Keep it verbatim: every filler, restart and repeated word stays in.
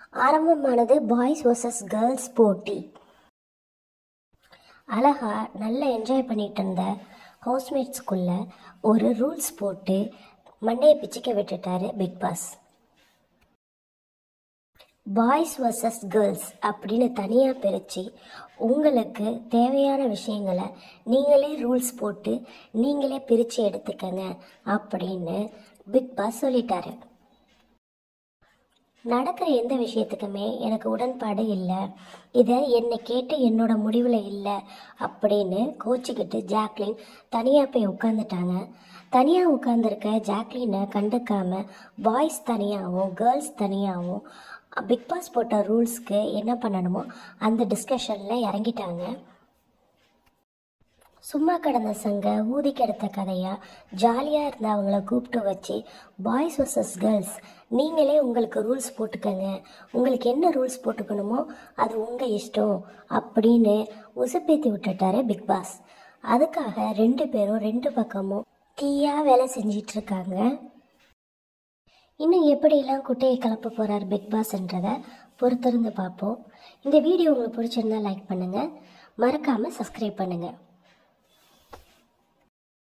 ஆரம்பமானது boys versus girls போட்டி. அழகா நல்லா என்ஜாய் பண்ணிட்டு இருந்த ஹவுஸ்மேட்ஸ்குள்ள ஒரு ரூல்ஸ் போட்டு மண்டையை பிச்சுக்க விட்டுட்டாரு Bigg Boss. Boys versus girls அப்படின்னு தனியாக பிரித்து உங்களுக்கு தேவையான விஷயங்களை நீங்களே ரூல்ஸ் போட்டு நீங்களே பிரித்து எடுத்துக்கங்க அப்படின்னு பிக் பாஸ் சொல்லிட்டாரு. நடக்கிற எந்த விஷயத்துக்குமே எனக்கு உடன்பாடு இல்லை, இதை என்னை கேட்டு என்னோட முடிவில் இல்லை அப்படின்னு கோச்சிக்கிட்டு ஜாக்லின் தனியாக போய் உட்காந்துட்டாங்க. தனியாக உட்காந்துருக்க ஜாக்லினை கண்டுக்காமல் பாய்ஸ் தனியாகவும் கேர்ள்ஸ் தனியாகவும் பிக் பாஸ் போட்ட ரூல்ஸ்க்கு என்ன பண்ணணுமோ அந்த டிஸ்கஷனில் இறங்கிட்டாங்க. சும்மா கடந்த சங்க ஊதி கெடுத்த கதையாக ஜாலியாக இருந்த அவங்கள கூப்பிட்டு வச்சு பாய்ஸ் வர்சஸ் கேர்ள்ஸ் நீங்களே உங்களுக்கு ரூல்ஸ் போட்டுக்கங்க, உங்களுக்கு என்ன ரூல்ஸ் போட்டுக்கணுமோ அது உங்கள் இஷ்டம் அப்படின்னு உசுப்பேத்தி விட்டுட்டாரு பிக் பாஸ். அதுக்காக ரெண்டு பேரும் ரெண்டு பக்கமும் தீயாக வேலை செஞ்சிட்ருக்காங்க. இன்னும் எப்படியெல்லாம் குட்டையை கிளப்ப போகிறார் பிக் பாஸ்ன்றதை பொறுத்திருந்து பார்ப்போம். இந்த வீடியோ உங்களுக்கு பிடிச்சிருந்தா லைக் பண்ணுங்கள், மறக்காமல் சப்ஸ்கிரைப் பண்ணுங்கள்.